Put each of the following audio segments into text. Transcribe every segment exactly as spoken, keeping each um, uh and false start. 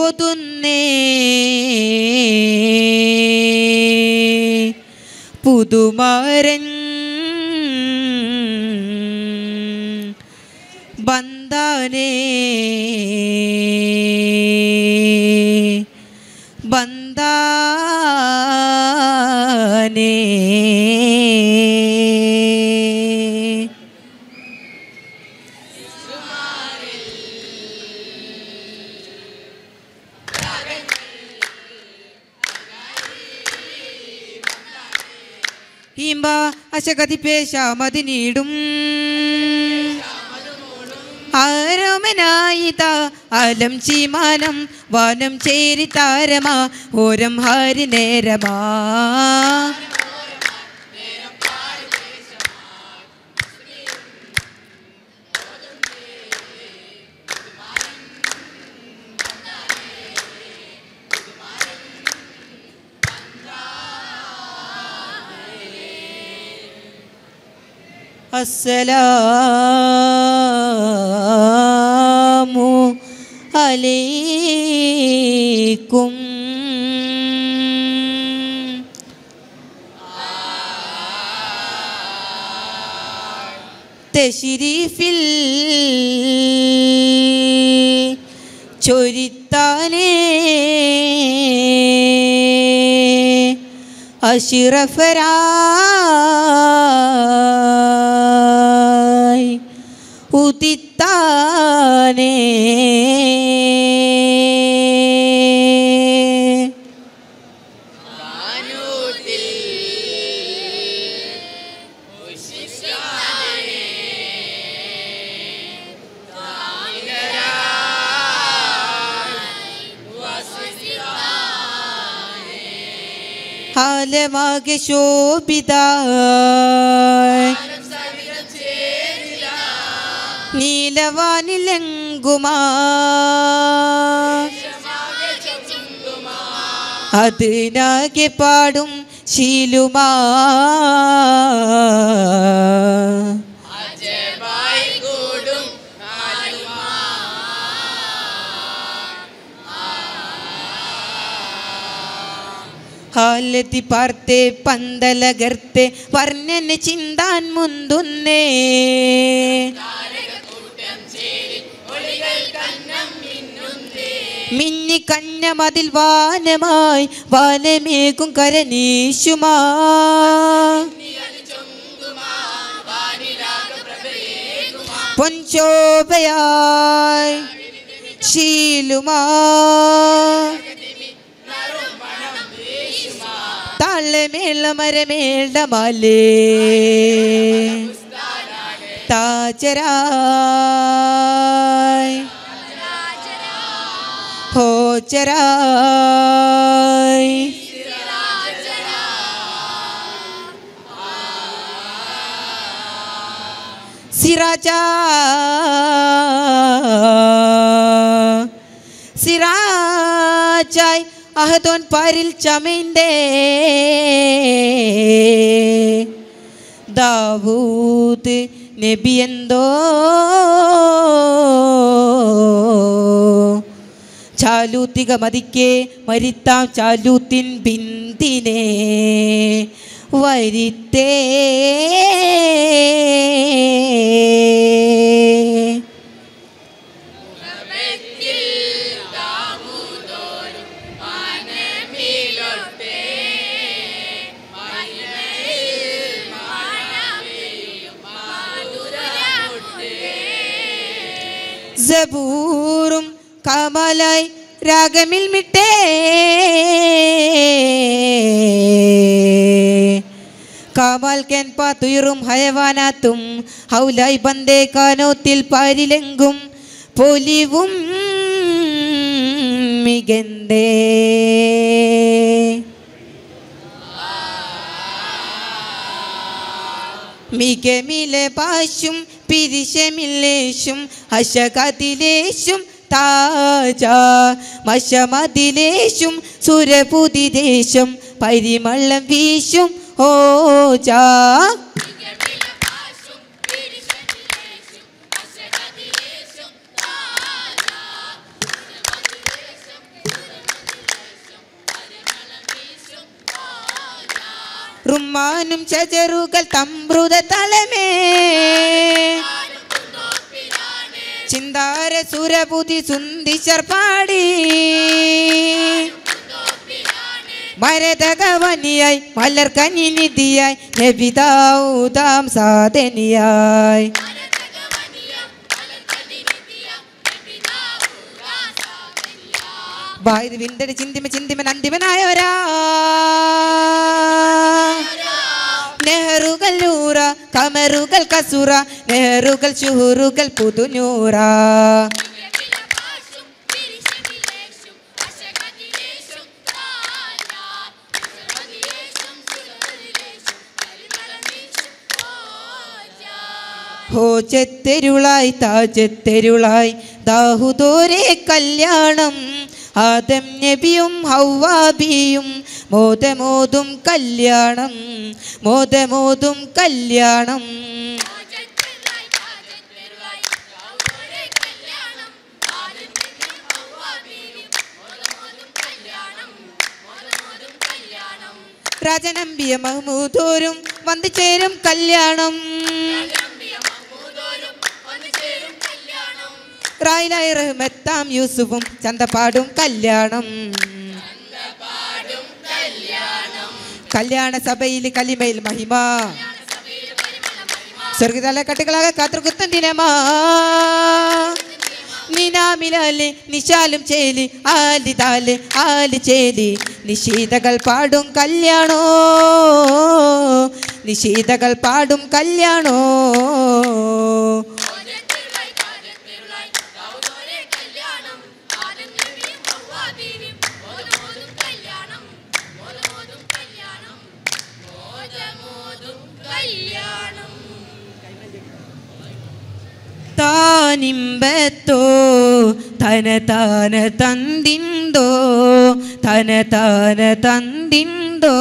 ഓതുന്നേ പുതുമാരൻ ബന്ധാനേ ബന്ധാനേ ഹിംബ അശകതിപേശ മതിനീടും ആരോമനായിത അലം ചീമാനം വാനം ചേരി താരമാ ഓരം ഹാരി നേരമാ അസ്സലാമു അലൈക്കും തശ്രീഫിൽ ചൊരിത്താനേ അശ്റഫരായി ഉദിത്താനേ ആലമാകെ ശോഭിത നീലവാനിലെങ്കുമാ അതിനാകെ പാടും ശീലുമാ ഹാലത്തി പാർത്തെ പന്തലകർത്തെ വർണ്ണന് ചിന്താൻ മുന്തുന്നേ മിന്നി കന്ന മതിൽ വാനമായി വാനമേകും കരനീശുമാ പൊൻശോഭയായി ശീലുമാ താളമേളമരമേളമാലേ താജരായ് ഹോജരായ് സിറാജാ സിറാജായ് അഹദോൻ പാരിൽ ചമൈന്തേ ദാവൂദ് നബിയെന്തോ ചാലൂത്തിക മതിക്കെ മരിത്താം ചാലൂത്തിൻ ബിന്ദിനെ വരിത്തേ സബൂറും കമലായി രാഗമിൽ മിട്ടേ കമൽ കെൻ പാത്തുയറും ഹയവാനാത്തും ഹൗലായി ബന്ദേ കാനോത്തിൽ പാരിലെങ്കും പൊലിവും മികന്തേ മികമിലെ പാശും പിരിശമില്ലേശും അശകതിലേശും താജ മശമതിലേശും സുരപുതിദേശം പരിമളം വീശും ഓജാ റുമ്മാനും ഷജറുകൾ തമ്പ്രുത തലമേ ചിന്താര സുരപുതി സുന്ദിശർ പാടി മരതകവനിയായി മലർക്കനി നിധിയായി നബിദാവൂദാം സാധനിയായി വായത് വിണ്ടടി ചിന്തിമ ചിന്തിമ നന്ദിമനായോരാ നെഹറുകൾ നൂറ കമറുകൾ കസുറ നെഹറുകൾ ഷുഹുറുകൾ പുതുനൂറ ഹോ ചെത്തെരുളായി താജെത്തെരുളായി ദാഹുദോരെ കല്യാണം ആദം നബിയും ഹവ്വാബിയും മോദമോതും കല്യാണം മോദമോതും കല്യാണം രാജനമ്പിയ മഹ്മൂദോരും വന്നു ചേരും കല്യാണം റായിലായി റഹ്മത്താം യൂസുഫും ചന്തപാടും കല്യാണം കല്യാണ സഭയിൽ കലിമയിൽ മഹിമ സ്വർഗതല കട്ടുകളാകെ കാത്തുകുത്തൻ ദിനമാ നിനാമിലാലെ നിശാലും ചേലി ആലി താല് ആലി ചേലി നിശീതകൾ പാടും കല്യാണോ നിശീതകൾ പാടും കല്യാണോ താനിമ്പത്തോ തന താന തന്തിന്തോ തന താന തന്തിന്തോ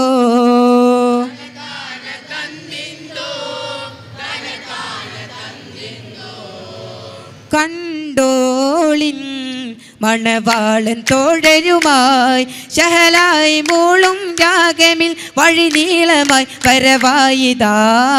കണ്ടോളിൻ മണവാളൻ തോഴരുമായി ശഹലായി മൂളും രാഗമിൽ വഴി നീളമായി വരവായിതാ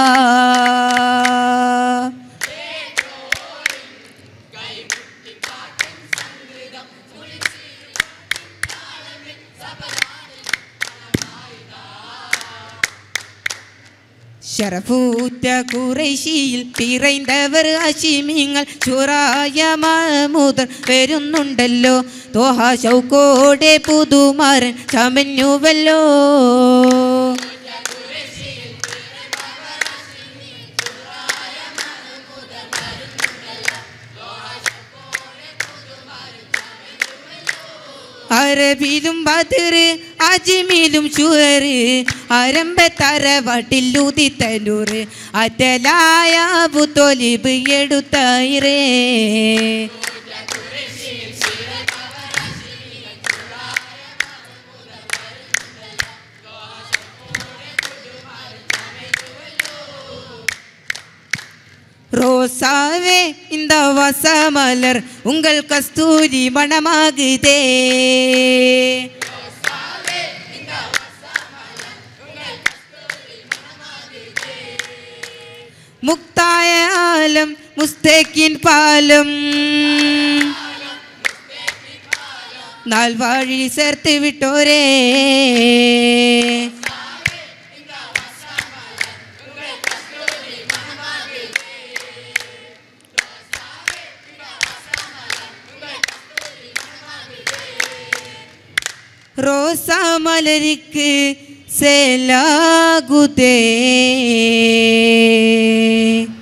ഷറഫൂറ്റ ഖുറൈശിയിൽ പിറൈന്തവർ ഹശീമിങ്ങൾ ചുറായ മഹ്മൂദർ വരുന്നുണ്ടല്ലോ തോഹ ശൗക്കോടെ പുതുമാരൻ ചമഞ്ഞുവല്ലോ അറബിലും ബദറ് അജ്മിലും ശുഹറ് ആരംഭ തറവാട്ടിലുദിത്തനൂറ് അറ്റലായ അബൂത്വലിബ് എടുത്തൈറേ ரோசாவே இந்த வசமலர் உங்கள் கஸ்தூரி மணமாகுதே முக்தாய ஆலம் முஸ்தகின் பாலம் நால்வாழி சேர்த்து விட்டோரே ரோசா மலருக்கு சேலாகுதே.